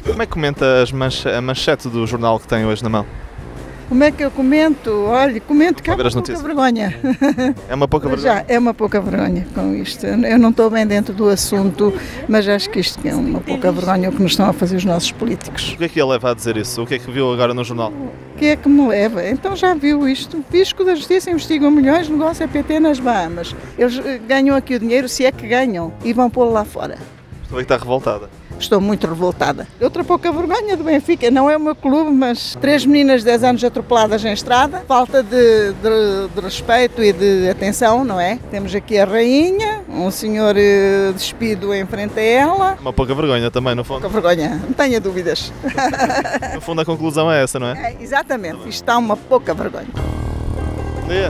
Como é que comenta a manchete do jornal que tem hoje na mão? Como é que eu comento? Olha, comento que é Para ver uma as pouca notícias. vergonha. É uma pouca vergonha. Já é uma pouca vergonha com isto. Eu não estou bem dentro do assunto, mas acho que isto é uma pouca vergonha o que nos estão a fazer os nossos políticos. O que é que ia levar a dizer isso? O que é que viu agora no jornal? O que é que me leva? Então já viu isto? Fisco da Justiça investigam milhões de negócio EPT nas Bahamas. Eles ganham aqui o dinheiro, se é que ganham, e vão pô-lo lá fora. Estou a ver que está revoltada. Estou muito revoltada. Outra pouca vergonha do Benfica, não é o meu clube, mas 3 meninas de 10 anos atropeladas em estrada, falta de respeito e de atenção, não é? Temos aqui a rainha, um senhor despido em frente a ela. Uma pouca vergonha também, no fundo. Pouca vergonha, não tenha dúvidas. No fundo a conclusão é essa, não é? Exatamente, isto está uma pouca vergonha. Bom dia.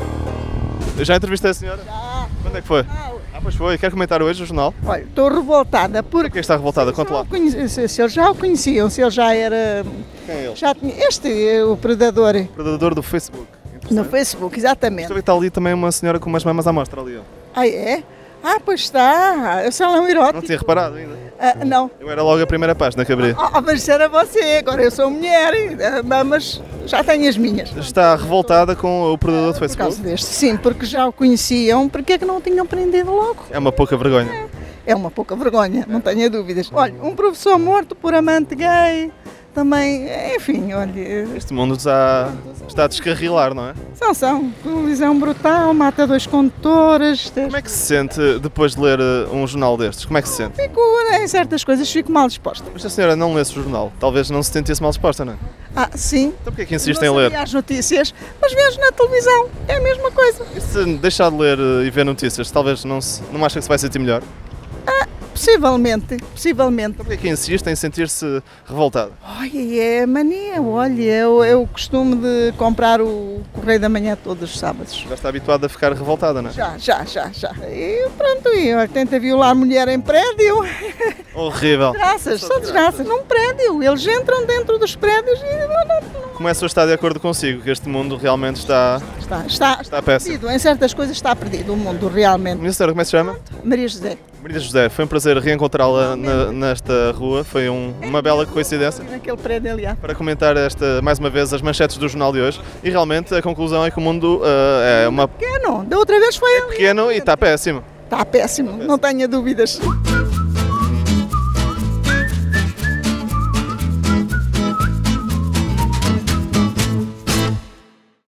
Eu já entrevistei a senhora? Já. Quando é que foi? Pois foi. Quer comentar hoje o jornal? Olha, estou revoltada porque... Por que está revoltada? Conte lá. Se eles já o conheciam, se ele já era... Quem é ele? Já tinha, este é o predador. Predador do Facebook. No Facebook, exatamente. Estou a ver que está ali também uma senhora com umas mamas à mostra ali. Ó. Ah, é? Ah, pois está. Eu sou um erótico. Não tinha reparado ainda. Não. Eu era logo a primeira página que abri. Mas isso era você, agora eu sou mulher, mas já tenho as minhas. Está revoltada com o predador do Por Facebook? causa deste, sim, porque já o conheciam, porque é que não o tinham prendido logo? É uma pouca vergonha. É uma pouca vergonha, não tenha dúvidas. Olha, um professor morto por amante gay, também, enfim, olha... Este mundo está a descarrilar, não é? São. Colisão brutal, mata 2 condutores... Como é que se sente depois de ler um jornal destes? Como é que se sente? Fico, em certas coisas, fico mal disposta. Mas a senhora não lê esse jornal. Talvez não se sentisse mal disposta, não é? Ah, sim. Então porquê é que insiste Não em ler? sabia as notícias, mas vejo na televisão, é a mesma coisa. E se deixar de ler e ver notícias, talvez não acha que se vai sentir melhor? Possivelmente. Então porquê é que insiste em sentir-se revoltada? Olha, é mania, olha, eu costumo de comprar o Correio da Manhã todos os sábados. Já está habituada a ficar revoltada, não é? Já. E pronto, olha, tenta violar mulher em prédio. Horrível. Só desgraças, num prédio. Eles entram dentro dos prédios e não. Como é que está de acordo consigo que este mundo realmente está péssimo? Perdido. Em certas coisas está perdido o mundo, realmente. Minha senhora, como é que se chama? Maria José. Maria José, foi um prazer reencontrá-la nesta rua, foi uma bela coincidência Naquele prédio ali. para comentar mais uma vez as manchetes do jornal de hoje e realmente a conclusão é que o mundo é Pequeno, da outra vez foi ali. pequeno e está péssimo. Está péssimo, não tenha dúvidas.